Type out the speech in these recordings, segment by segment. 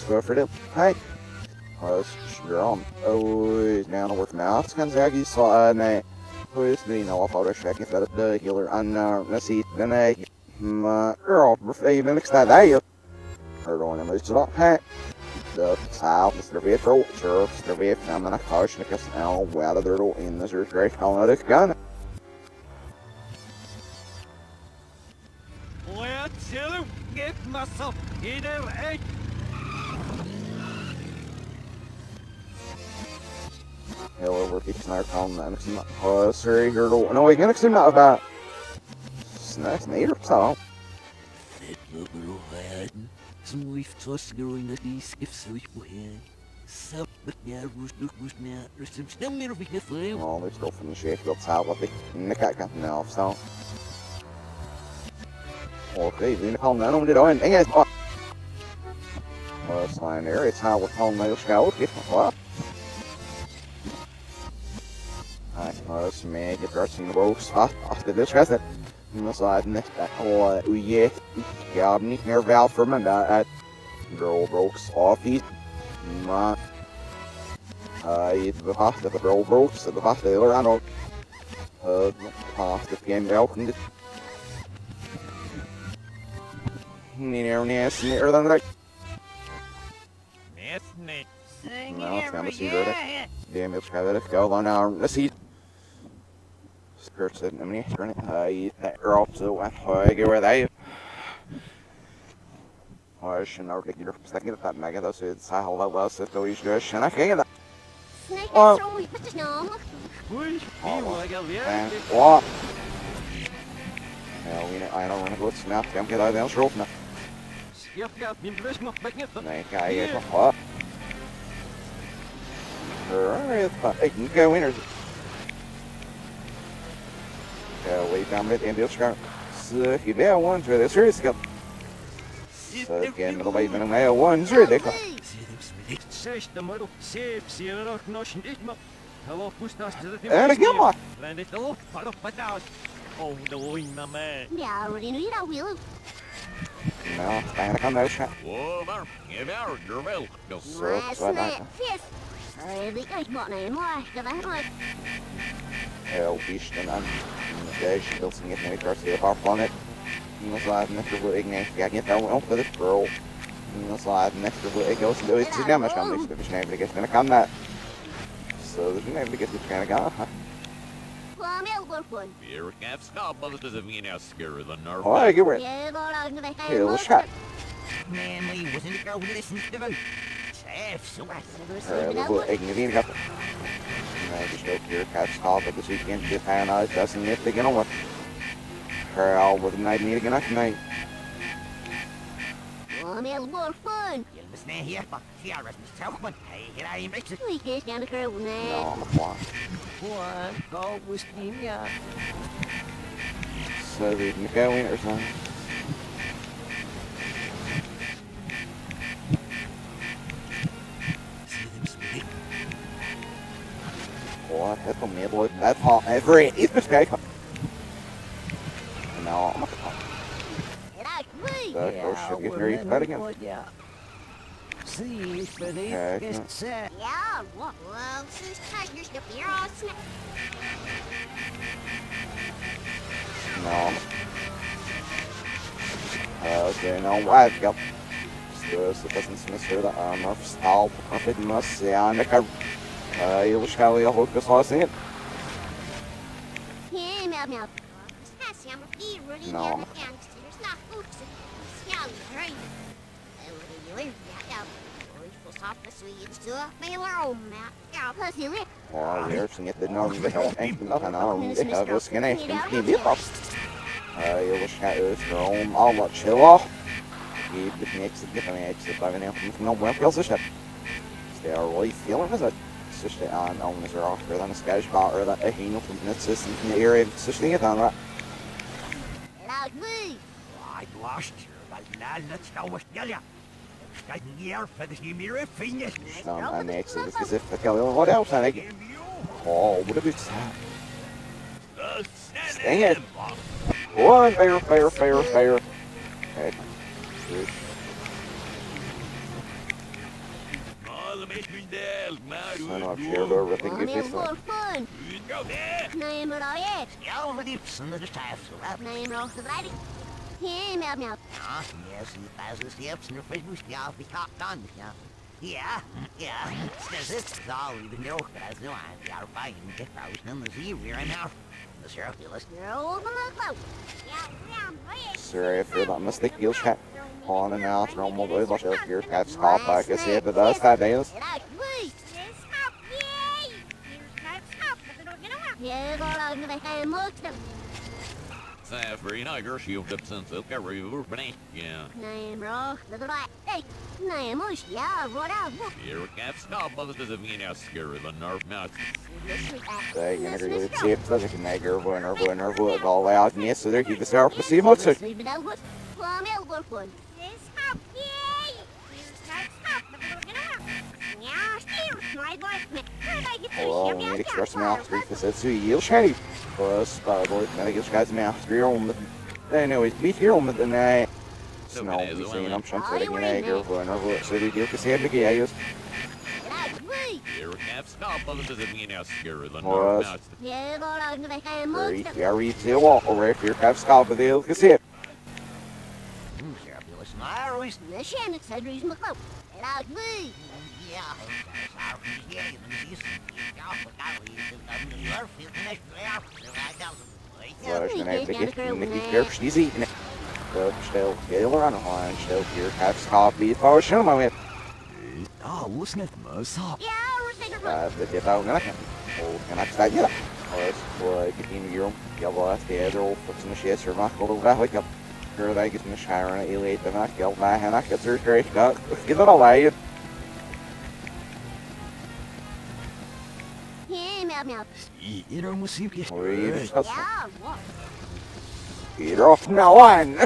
go for it. Hey. Strong. Oh, now worth mouth. Kanzagi saw a who's been off out of checking for the healer and let's see, then a girl, even next that I heard on him. It's not pack. The south is the retro, surfs the way from a couch, because now whether they're in the great colonic gun. Let's get myself either a Hello, we're keeping our calm then. It's not, sorry, hurdle. No, we can actually not about. Snacks, native, so. Smooth toss growing at these if so ich woher. Sub but yeah, roost now, some still near with the flame. Well, let's go from the shape of the south of the Nikat now, so. Okay, we call that on the door and it's what? Sign there, it's how we're calling the scout. Get what? Let's make it rushing ropes after this resident. Inside next we get niet meer wel voor me at girl ropes off these the past the girl ropes the past the around past the game out and near than right. No, it's gonna see good. Damn, it's got it go on now. Let's see. Skirts it, I mean, that girl, so I get where they. I should not get your second at that mega, that's it's how that was if we should, and I can't get that. What? What? Hell, I don't know what's now, I'm getting out of the rope now. I get what? Alright, I can go winners. We found it in the scar. So if you bear one for the serious go. So again, the way when I one zero they come. And again, what? Oh, the wing, my man. Yeah, already knew that will. No, I'm come out. Whoa, give out your will. Go. So, I think I bought no more. Fish and I'm still seeing it in the power planet. Slide next to what Ignace got get that one for this girl. Slide next to what it goes to do it to damage on this name to get gonna come that. So there's name to get this kind of guy. Here can't stop but does it mean how scary the nerve. Oh, I get where kill shot. Man, we wasn't go listen to them. So what Ignace got. I just go to your catch call but this weekend to get paranoid doesn't if they get on with her all with a night meeting and night. More fun. You'll listen here, but here is Miss Selkman. Hey, here I am, Richard. We can't down the curve now. No, I'm a fly. One, go with him, yeah. So we can go in or something. What happened, me boy? That's all every mistake. No, I'm a fly. Yeah, should get very bad again. See, for the set. Yeah, well, since Tiger's the beer all snack. No. Okay, no, I've got så passen som jeg ser det er når stall på kaffe med scenen jeg vil skal jeg holde på så sent. No. Ja, vi som heter navn det har enkelt at han har det har gått sken ikke blir på. Jeg vil skal ut om alle chilla. I the next different exit by now from no one feels this. They are really feeling it. Especially on this roster than a Scottish bar that a hino from the system in the area, especially it on that. I lost you, but now let's go with Delia. Starting here for the mirror finish. And next is as if the Kelly, what else? I think. Oh, what a bit sad. Stay it. One, fair. Okay. Sen har kört över till Well, Gifis. more fun. Go there! Name it all yet. Ja, maar die zonder de tafel. Name it all the lady. Hey, meow meow. Ja, yes, die basis die hebt zijn vijf ja, die gaat dan, ja. Ja, ja, dat is all even know, but as no aan, die are fine, die vrouwen dan de zee weer en af. Dat is erg list. You're all the look. Yeah, Sorry if you're that mistake, you'll chat. On and out, normal boys, I'll show your cat's stop back. I see it, but that's that dance. Yeah, go on to the hand look them. Free Niger, shield up since the carry over, yeah. Name rock, the right. Hey, name mush, yeah, what up? Here, cap stop, but this doesn't mean I'm scared of the nerve nuts. They can agree with it, so they can make her winner, wood all out, and yes, so they're keeping the to see what's it. Well, we need to express mouth three for said yield shady. Plus, boy, now get guys mouth three on the. Anyways, beat here on the night. Snow, we seen I'm trying to get a girl for another city, you can see it again. Here, cap stop, but this doesn't mean I'm scared of the Was. nerve nuts. Yeah, go on to the hand look them. Yeah, read the walk over if you're half stop with you can see it. Sure, you listen, I always, The Shannon said reason to go. And I'd be. ja, sorry, yeah, you can see, ja, but I will use the nerve, you can actually out, so I don't. Well, there's gonna have to get Nicky Kirk, she's eating it. But still, get her on the line, still here, half stop, be for show my way. Ja, listen at most. Yeah, we're thinking Det är tagen kan. Och kan jag säga. Och get in your jag var det är då för som sker så man går där och jag gör det get med Sharon elite den att jag var henne att det är great. Get it away. Hey, meow meow. I er musik. Read stuff. Yeah, what? Get off now on.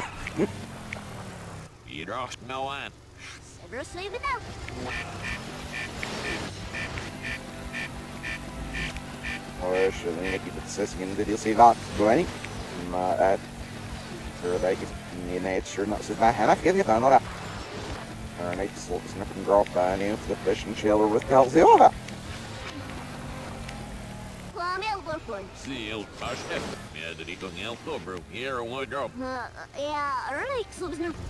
You lost no one. Ever sleep it out? Och så den gick det ses in det ser vart going. Men att för det gick ni nature not så där henne get det några. Och nej så snart kan drop nu för the fish and chiller with Kelsey over. Plum elbow. Seal, push it. Yeah, did he go help over here or one drop? Yeah, right, so there's no.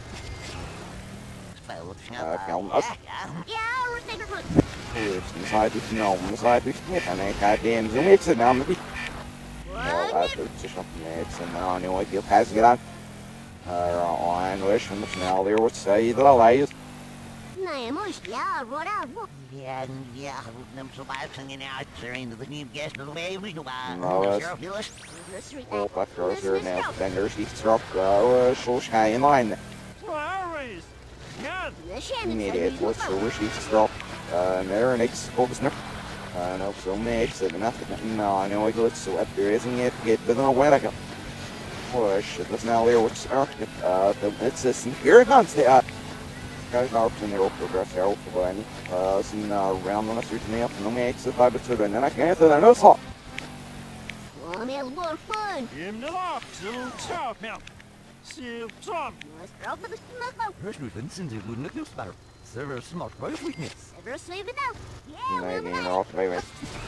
Film us. Yeah, we're thinking about. Inside the snow, inside the snip, and they got damn zoom it's it now maybe. Well, that's just something it's and I know you'll pass it on. On wish from the smell there would say that I like. Nej, mush, yeah, what up? Ja, ja, nem så bara singing out there into the new guest of the way we go by. No, that's- Sure, you listen. Oh, but girls are now fingers, he's struck, so shy in line. Flowers! God! The Shannon Need said it, reason what's to the go. wish he's struck. There and it's focus now. No, so makes it nothing. No, I know I go so up there, isn't it? Get the no way I go. Push it, let's now there, what's it's this here it comes. Guys, now in the progress here, for any. Some round on the street and up, no makes it 5 to 2, and then I can't say no slot. Plum elbow fun. In the lock, so top now. Seal top. Let's drop the smoke. Hörst du Vincent, du wouldn't know better. Server smart both weakness. Ever sleep it out? Yeah, Maybe we're in right. off, baby.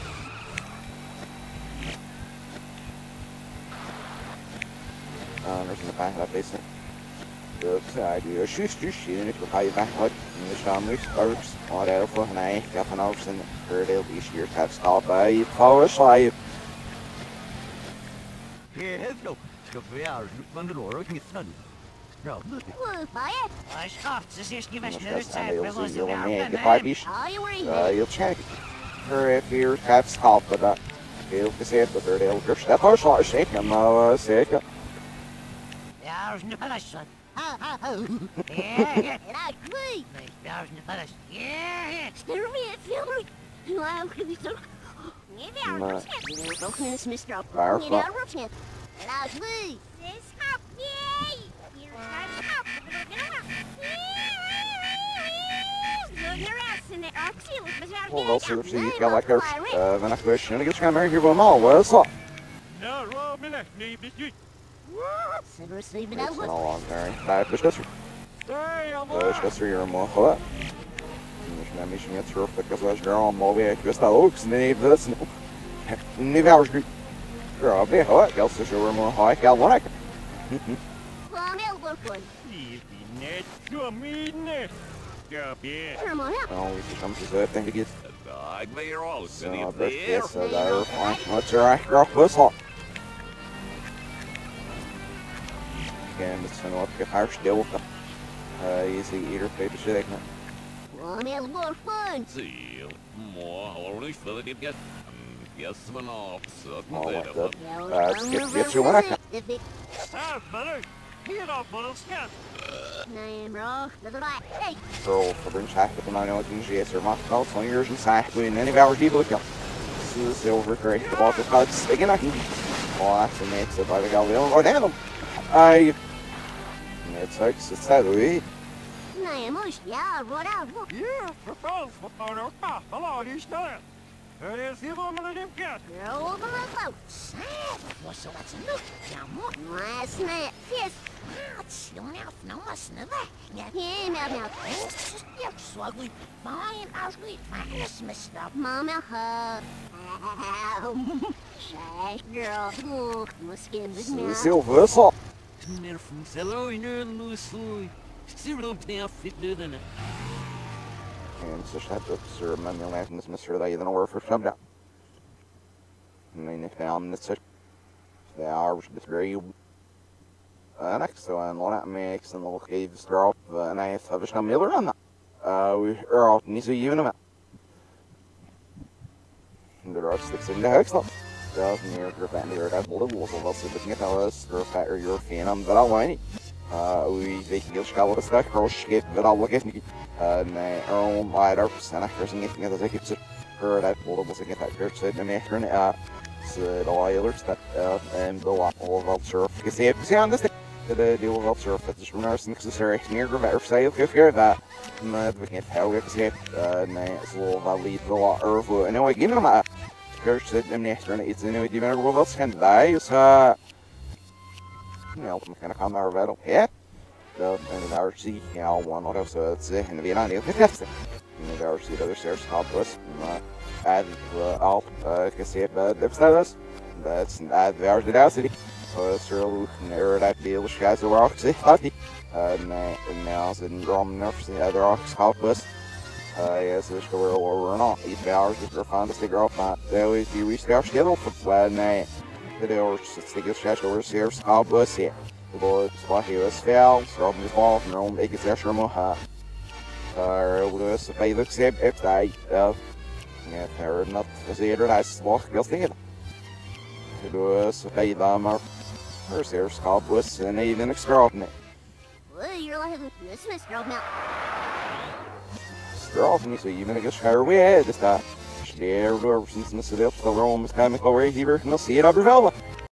There's in the back of that basement. I do a shoes and it will pay back like in the Shamrock Sparks, or Alpha, and I got an hours in the third LB year have stopped by Power Slide. Ja, no. Ska vi är från det låra kniffan. Bra. Whoa, buy it. Jag ska så ska vi Just snurra that Sunday, så you'll see you'll här. make it 5 ish. All you worry You'll check her if you have stopped, but you'll see it, but they're that Power Slide shaking them, sick. Ja, nu palas. Ha, ha, ha. Ja, Get out, please. ja, nu palas. Ja. Stare me at Philly. Wow, can we talk? Maybe I'll No. rotate. Broken this Mr. Up. Fire Maybe flop. I'll rotate. Get out, please. This hop, yay! You're hop. Look your ass in the oxy with my Well, we'll see what she's got like her. Then I question, I guess I'm here with them all. What's up? No, roll me left, me, bitch. Ever sleep it It's out? been a long time. Bye, push this. Stay on the Push this, you're more. What? misschien niet terug, ik was gewoon maar weer, ik wist dat ook, nee, dat is niet wel goed. Ja, ben hoor, ik als zo maar high, ik al like. Come here, look one. Net zo midden. Ja, ja. Come on out. Nou, is soms is het denk ik iets. Ik ben hier al. Zo, dat is daar, wat er eigenlijk was hot. En het zijn wat gehaar stil. Je ziet ieder paper shit ik. Come here, look one. Zie, maar al niet veel dit get. Yes, man op. Zo, Oh, maar what dat. the? Get you one. If it Ah, buddy. Hier op, man. Skat. name bro, that's right. Hey, Girl, for bring shack with the 901 GS or my call 20 years in sack when any of our people look up. This is silver great. The ball cut sticking I can. Oh, that's a mix of I got will. Oh, damn. It's like it's that way. name us, yeah, what out. Ja, verpas. Wat nou nog? Hallo, die staat. Het is hier om met een kat. Girl, open my boat. What's what's look? Ja, mooi. Last night, yes. Het is jongen af, nou maar sneller. Ja, Hey, now. ja, sorry. Maar als we het is misstap. Mama, Shy girl, look, my skin is now. Silver salt. Mer from Cello in a loose zero down fit do than And so shut up, sir. Manual laughing this Mr. That you don't work for some down. And then they found this. They are very. Next to one, one makes and the little caves drop, and I have a miller on that. We are out and see even a map. There are sticks in the house. Does near your family or that little was also looking at us or fat or your fan, but I'll whine. We they can get scholar stuck, or skip, but I'll look at me. Nej, lighter, sen akkurat ingenting att jag tycker för det både måste get that church said and after så det oilers that and the all surf. You see it on this the all surf that's from nurse necessary near the say if you're that we can't how we can nej så vad lead the lot earth and anyway give them a church said and after it's anyway you remember what else can die so you know kind of come out battle yeah. En de RC, ja, one of those, en we aan heel getesten. En de RC, de other stairs, top was, add Alp, gezegd, de besteders. That's add the Audacity. Sir, near that deal, guys, the rocks, happy. And now, in Rom Nerfs, the other rocks, top was. Yes, there's the world war or not. 8 hours, if you're fond to stick off that. They always do restart schedule for when the hours, stick your schedule, over stairs, top was here. Lord, Spotty was fel, Robin was ball from Rome, make his extra moha. Lewis, if I look same, if I, yeah, they're not as the other nice walk, you'll think it. Lewis, if I, them first there's Cobwis, and even extraordinary. Well, you're like this Miss Girl now. Extraordinary, so even a good shower we had this time. There, since Mr. Phillips, the Rome is coming over here, and they'll see it over Velva.